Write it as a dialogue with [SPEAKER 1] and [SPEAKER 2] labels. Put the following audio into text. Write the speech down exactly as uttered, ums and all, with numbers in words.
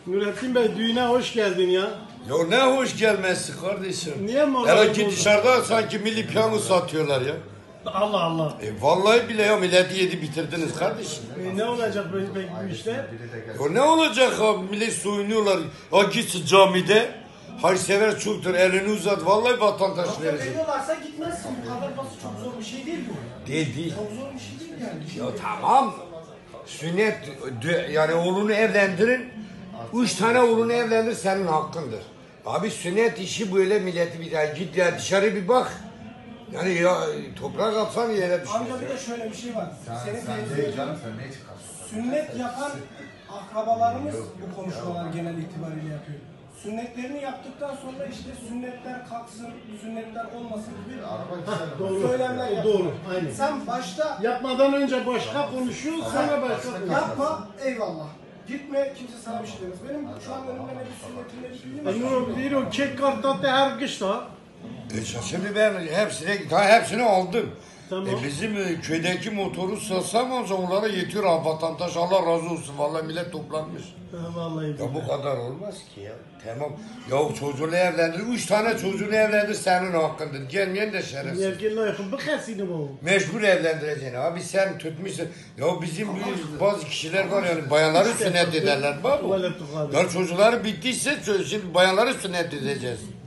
[SPEAKER 1] Nurettin Bey düğüne hoş geldin ya.
[SPEAKER 2] Ya ne hoş gelmesi kardeşim.
[SPEAKER 1] Niye moral
[SPEAKER 2] Hele
[SPEAKER 1] bozuldu?
[SPEAKER 2] ki dışarıda sanki milli piyango satıyorlar ya.
[SPEAKER 1] Allah Allah.
[SPEAKER 2] E vallahi bile ya milleti yedi bitirdiniz kardeşim.
[SPEAKER 1] E, ne olacak böyle peki bu işte?
[SPEAKER 2] Ya ne olacak abi millet soyunuyorlar. Ya gitsin camide. Hayırsever çoktur elini uzat. Vallahi vatandaş verecek.
[SPEAKER 3] Veriyorlarsa gitmezsin. Bu kadar basit, çok zor bir şey değil bu.
[SPEAKER 2] Değil değil.
[SPEAKER 3] Çok zor bir şey değil yani.
[SPEAKER 2] Ya tamam. Sünnet dö- yani oğlunu evlendirin. Üç tane oğlunu evlendir senin hakkındır. Abi sünnet işi böyle milleti bir daha git ya dışarı bir bak. Yani ya toprak atsan yere düşer.
[SPEAKER 3] Amca bir de şöyle bir şey var. Senin
[SPEAKER 4] Sen
[SPEAKER 3] teyze
[SPEAKER 4] değil canım, sen ne çıkarsın?
[SPEAKER 3] sünnet yapan akrabalarımız bu konuşmalar genel itibariyle yapıyor. Sünnetlerini yaptıktan sonra işte sünnetler kalksın, sünnetler olmasın gibi
[SPEAKER 1] Doğru.
[SPEAKER 3] söylemler
[SPEAKER 1] O
[SPEAKER 3] yapıyor.
[SPEAKER 1] doğru. Aynen.
[SPEAKER 3] Sen başta
[SPEAKER 1] Yapmadan önce başka konuşuyor, sonra başka konuşuyor.
[SPEAKER 3] yapma, eyvallah. Gitme, kimse sana bir şey demez. Benim şu an önümde ne bir sünnetim ne bir düğünüm
[SPEAKER 1] E,
[SPEAKER 3] var.
[SPEAKER 1] Nur değil o kek kartlattı her kış da.
[SPEAKER 2] E şimdi ben hepsine, daha hepsini aldım.
[SPEAKER 1] Tamam.
[SPEAKER 2] E bizim e, köydeki motoru satsam o zaman onlara yetiyor ha vatandaş Allah razı olsun. Vallahi millet toplanmış.
[SPEAKER 1] Ha, vallahi.
[SPEAKER 2] Ya bu kadar olmaz ki ya. Tamam. Ya çocuğunu evlendir. Üç tane çocuğunu evlendir senin hakkındır. Gelmeyen de şerefsiz.
[SPEAKER 1] Yergenle yakın bu kesini bu.
[SPEAKER 2] Mecbur evlendireceksin. Abi sen tutmuşsun. Ya bizim bir- bazı kişiler var yani bayanları sünnet ederler. Bak.
[SPEAKER 1] Tuvalet tuvalet.
[SPEAKER 2] Ya çocukları bittiyse şimdi bayanları sünnet edeceğiz.